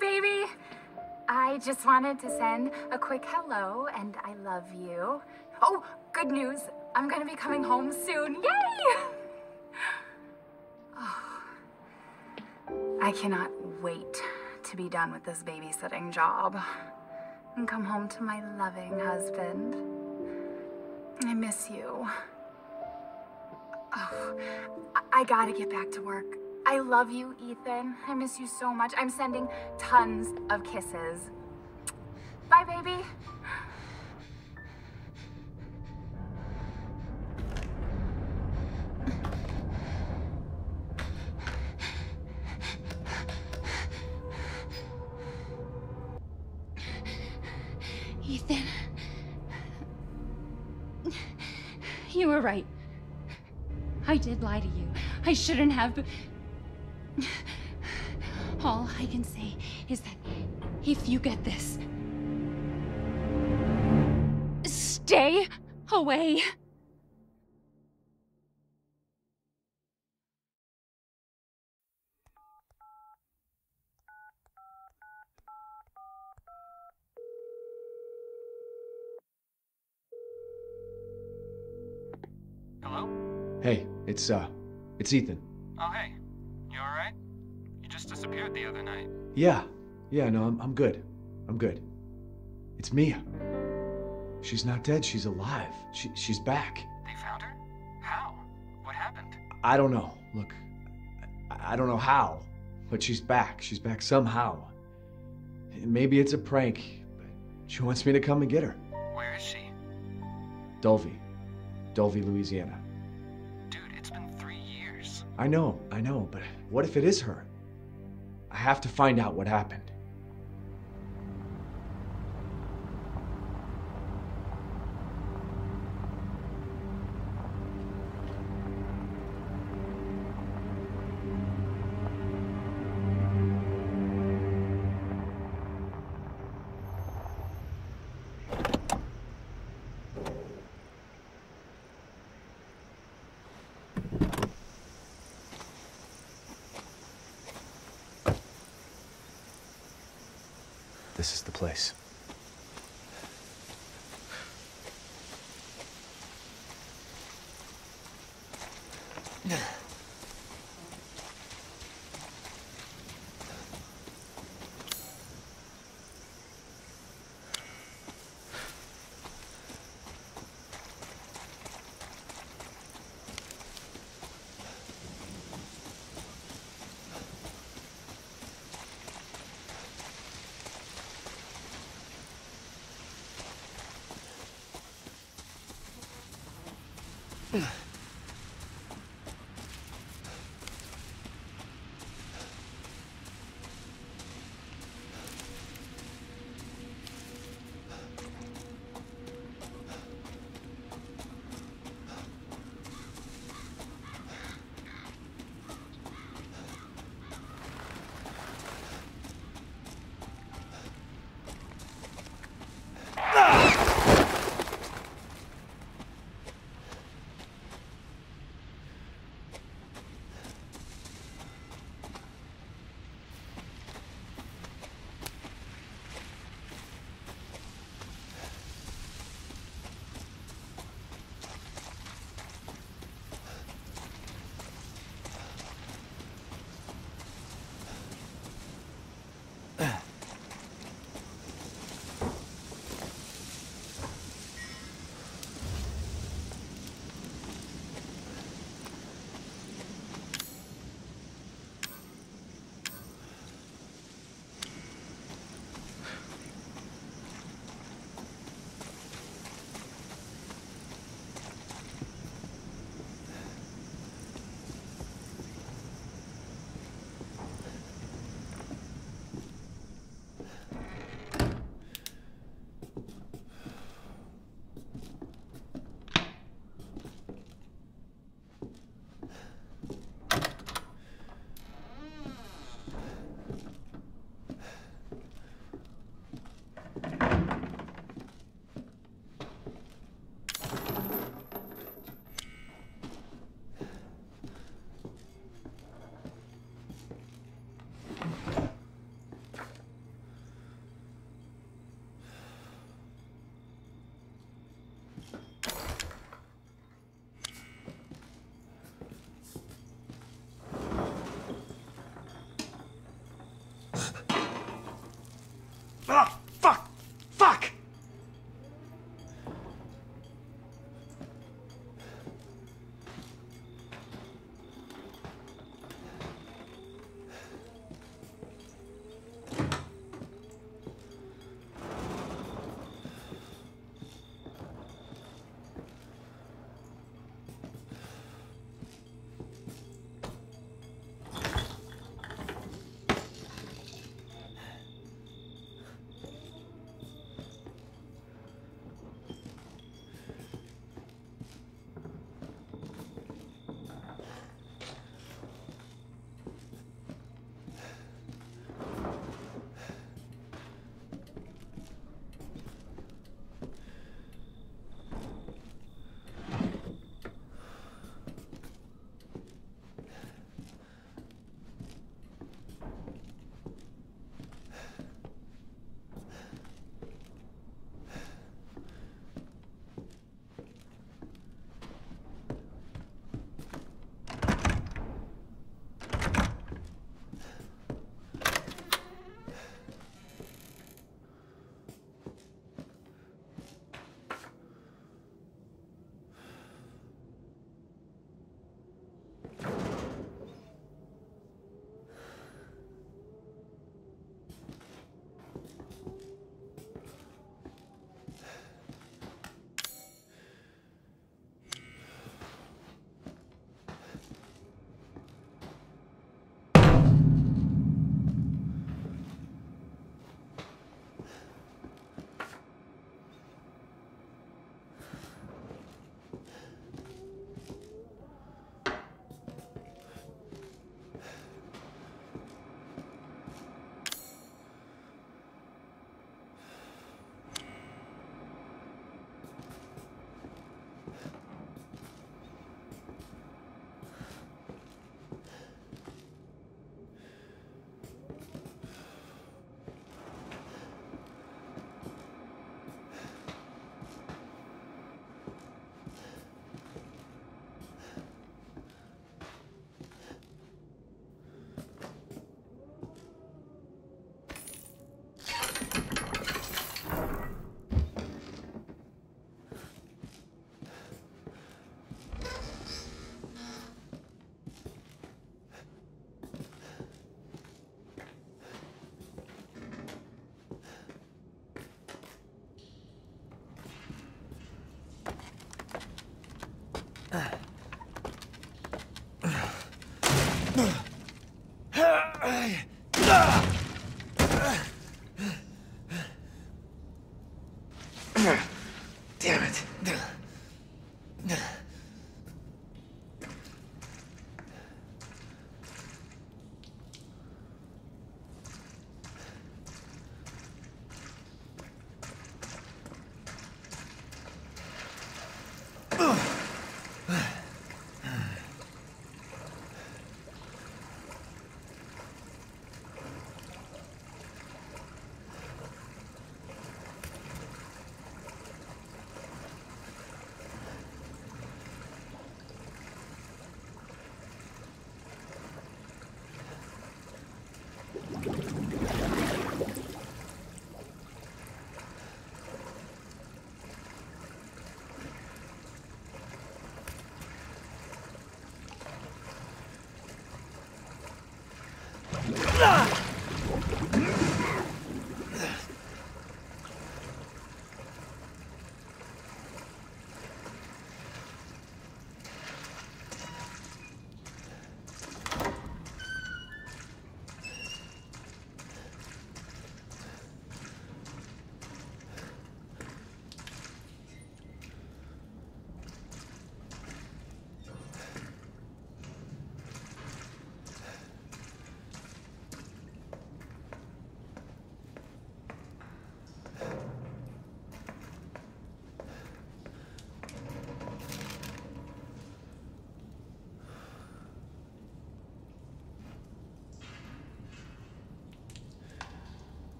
baby. I just wanted to send a quick hello and I love you. Oh, good news. I'm gonna be coming home soon. Yay! Oh, I cannot wait to be done with this babysitting job and come home to my loving husband. I miss you. Oh, I gotta get back to work. I love you, Ethan. I miss you so much. I'm sending tons of kisses. Bye, baby. Ethan. You were right. I did lie to you. I shouldn't have, but... All I can say is that if you get this, stay away. Hello? Hey, it's Ethan. Oh, hey. You alright? You just disappeared the other night. Yeah, no, I'm good. I'm good. It's Mia. She's not dead, she's alive. She's back. They found her? How? What happened? I don't know. Look, I don't know how, but she's back. She's back somehow. Maybe it's a prank, but she wants me to come and get her. Where is she? Dulvey, Louisiana. Dude, it's been 3 years. I know, but what if it is her? I have to find out what happened. This is the place. Ah, fuck! Fuck! Damn it.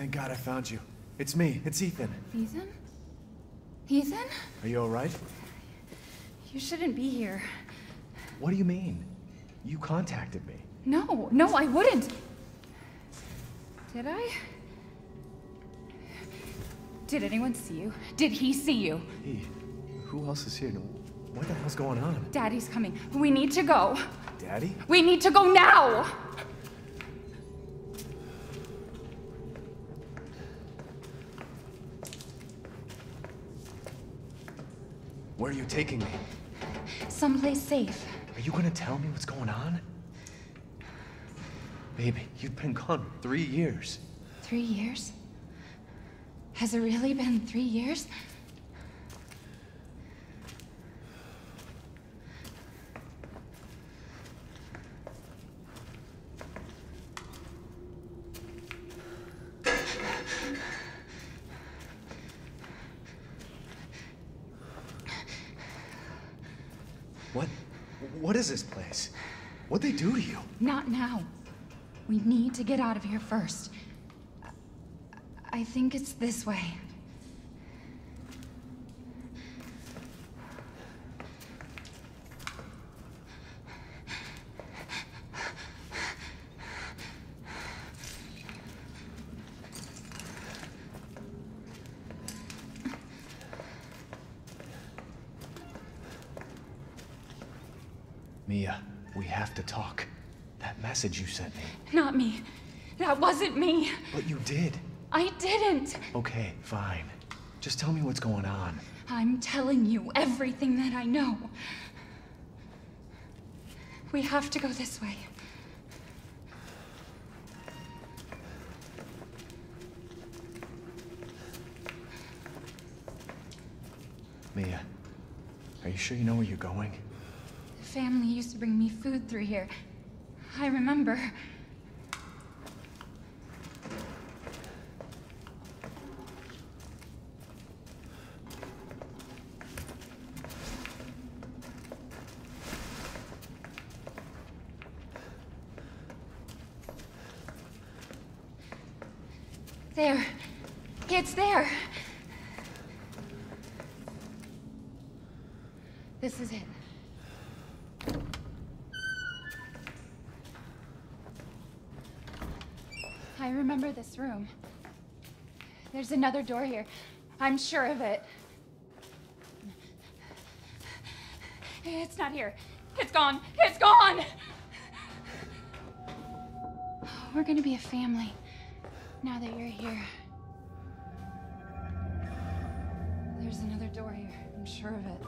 Thank God I found you. It's me. It's Ethan. Ethan? Ethan? Are you alright? You shouldn't be here. What do you mean? You contacted me. No, I wouldn't. Did I? Did anyone see you? Did he see you? Hey, who else is here? What the hell's going on? Daddy's coming. We need to go. Daddy? We need to go now! Where are you taking me? Someplace safe. Are you gonna tell me what's going on? Baby, you've been gone 3 years. 3 years? Has it really been 3 years? What is this place? What'd they do to you? Not now. We need to get out of here first. I think it's this way. Mia, we have to talk. That message you sent me. Not me. That wasn't me. But you did. I didn't. Okay, fine. Just tell me what's going on. I'm telling you everything that I know. We have to go this way. Mia, are you sure you know where you're going? Family used to bring me food through here. I remember. There. It's there. This is it. I remember this room. There's another door here. I'm sure of it. It's not here. It's gone. It's gone! We're gonna be a family now that you're here. There's another door here. I'm sure of it.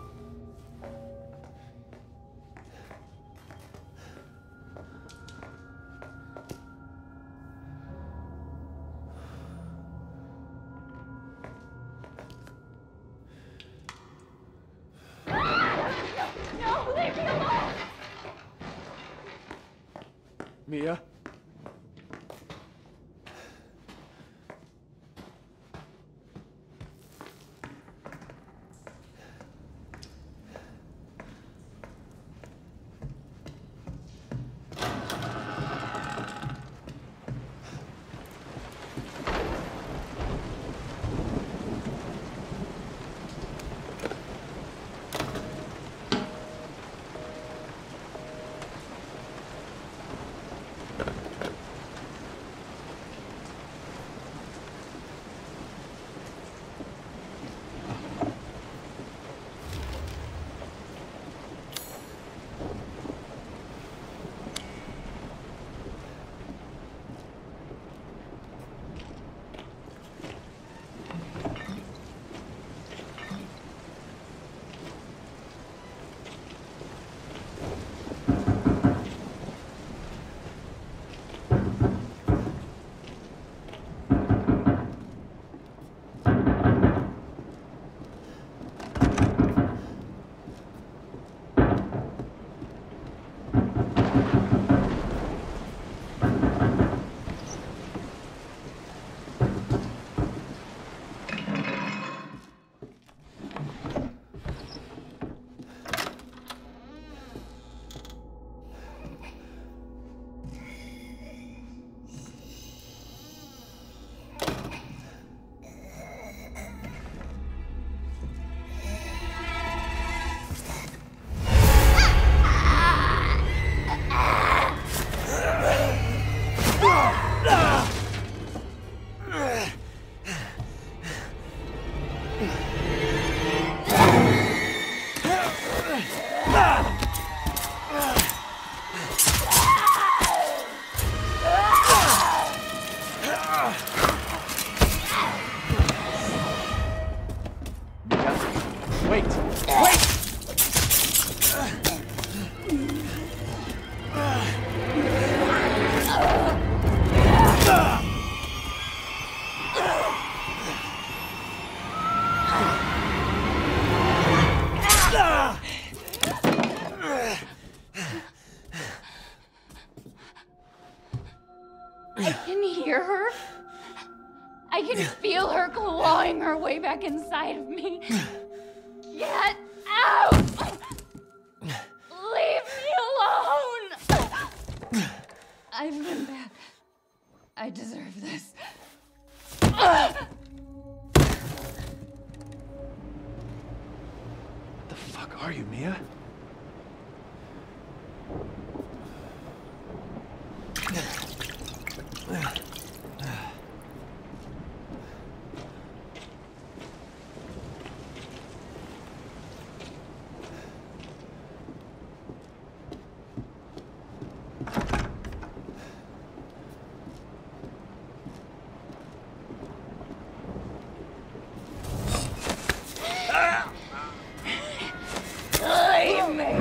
No, leave me alone! Mia? Wait! Wait! I can hear her. I can feel her clawing her way back inside of me. Get out! Leave me alone! I've been bad. I deserve this. What the fuck are you, Mia? Leave me!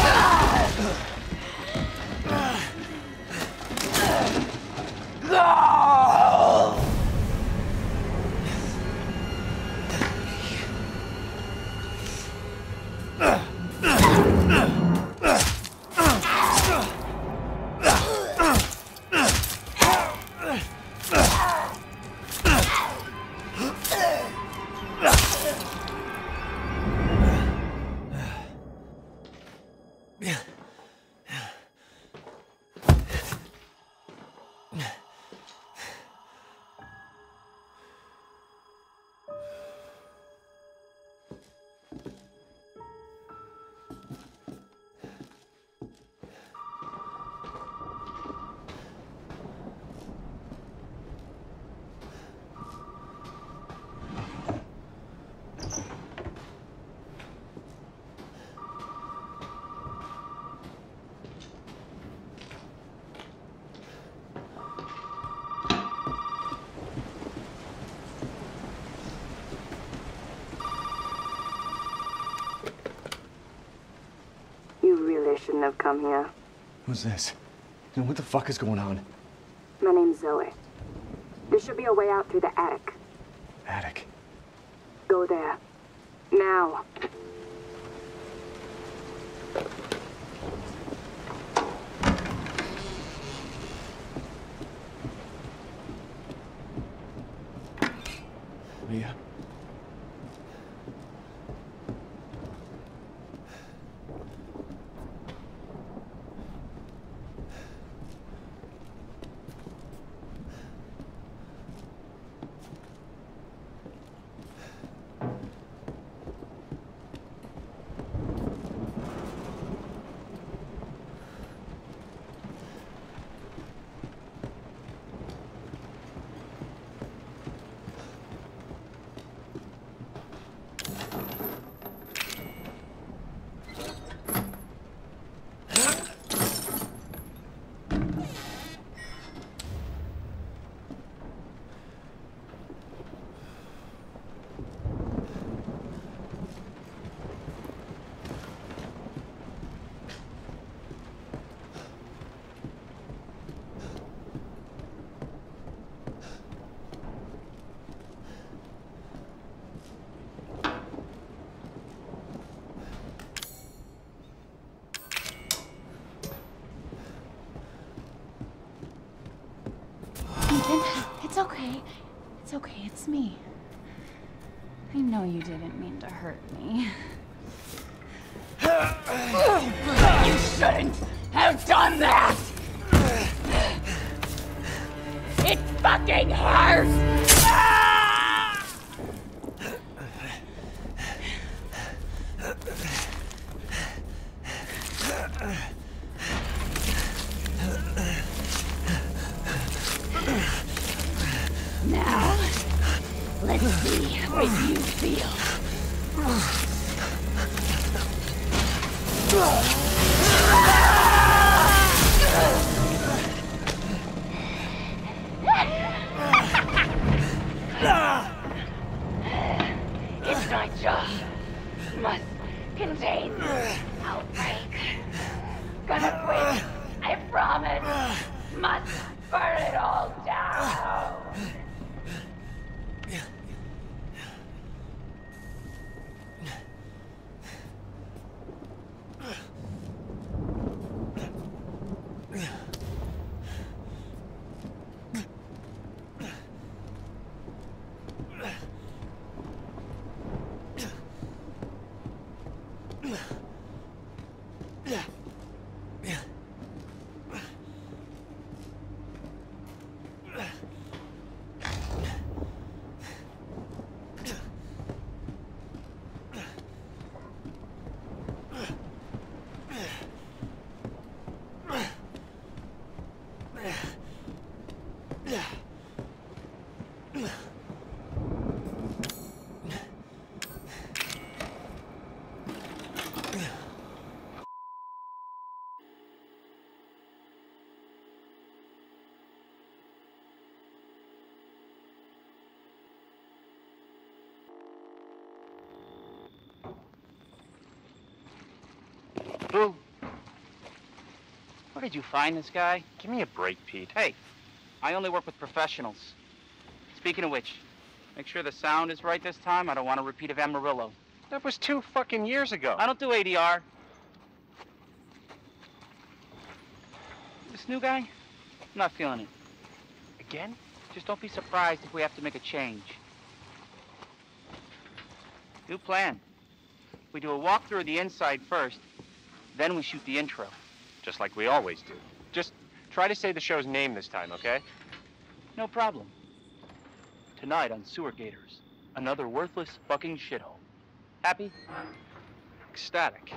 Shouldn't have come here. Who's this? And what the fuck is going on? My name's Zoe. There should be a way out through the attic. Attic. Go there. Now. Mia? It's okay. It's okay, it's me. I know you didn't mean to hurt me. You shouldn't have done that! It fucking hurts! Now, let's see me make you feel. It's my job. Must contain outbreak. Gonna quit. I promise. Must burn it all down. Boo. Where did you find this guy? Give me a break, Pete. Hey, I only work with professionals. Speaking of which, make sure the sound is right this time. I don't want a repeat of Amarillo. That was 2 fucking years ago. I don't do ADR. This new guy, I'm not feeling it. Again? Just don't be surprised if we have to make a change. New plan. We do a walkthrough of the inside first, then we shoot the intro. Just like we always do. Just try to say the show's name this time, okay? No problem. Tonight on Sewer Gators, another worthless fucking shithole. Happy? Ecstatic.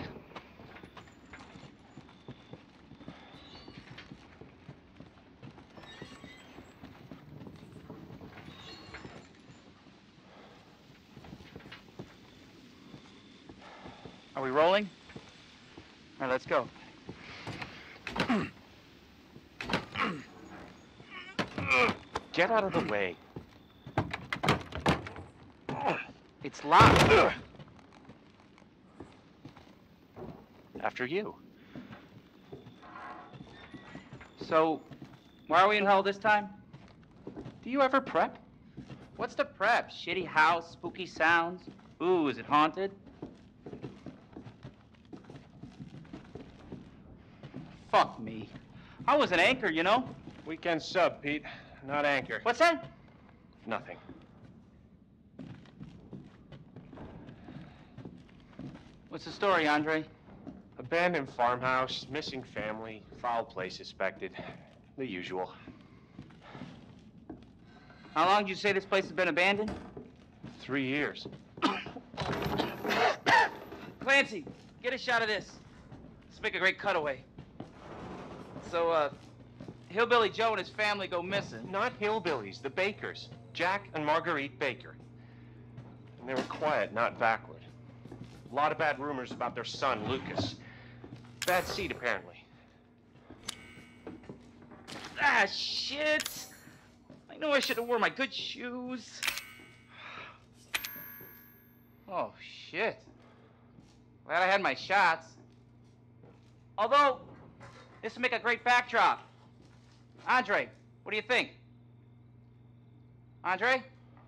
Are we rolling? All right, let's go. Get out of the way. It's locked. After you. So, why are we in hell this time? Do you ever prep? What's the prep? Shitty house, spooky sounds? Ooh, is it haunted? Fuck me. I was an anchor, you know? Weekend sub, Pete. Not anchor. What's that? Nothing. What's the story, Andre? Abandoned farmhouse, missing family, foul play suspected. The usual. How long did you say this place has been abandoned? 3 years. Clancy, get a shot of this. Let's make a great cutaway. So, Hillbilly Joe and his family go missing. Not hillbillies, the Bakers. Jack and Marguerite Baker. And they were quiet, not backward. A lot of bad rumors about their son, Lucas. Bad seed, apparently. Ah, shit! I know I should have worn my good shoes. Oh, shit. Glad I had my shots. Although, this would make a great backdrop. Andre, what do you think? Andre?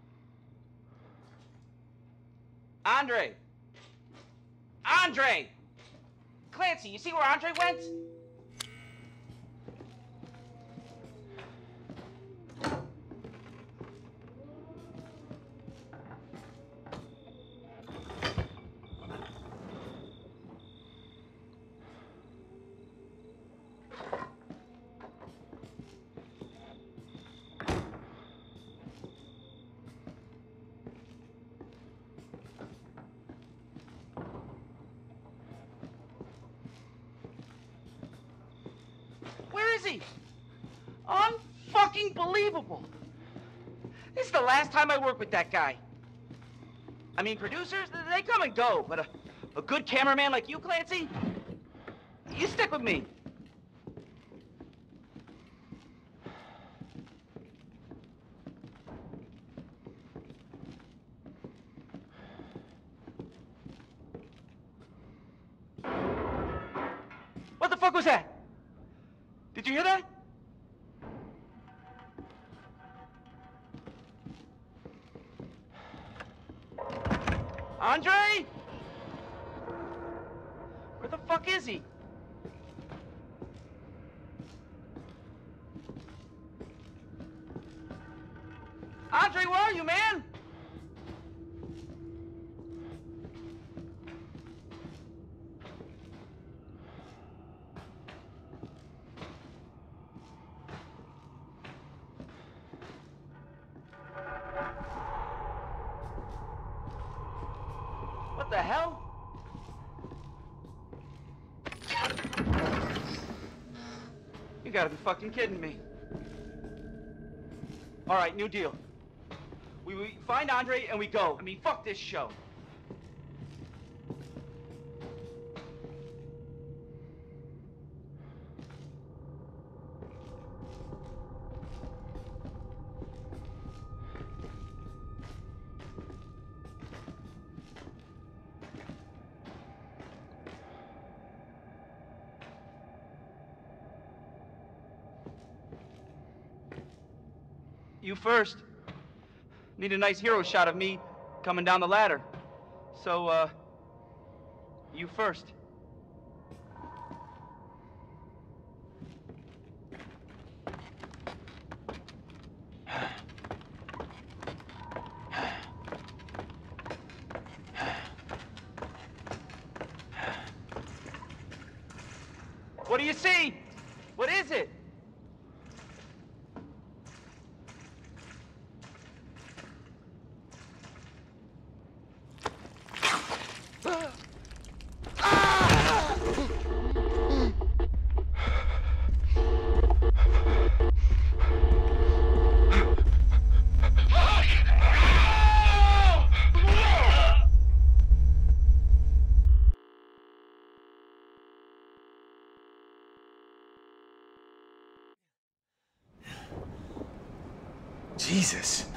Andre! Andre! Clancy, you see where Andre went? Where is he? Unfucking believable. This is the last time I work with that guy. I mean, producers, they come and go, but a good cameraman like you, Clancy, you stick with me. What the fuck was that? Did you hear that? Andre? Where the fuck is he? Andre, where are you, man? What the hell? You gotta be fucking kidding me. All right, new deal. We find Andre and we go. I mean, fuck this show. You first. Need a nice hero shot of me coming down the ladder. So, you first. What do you see? What is it? Jesus.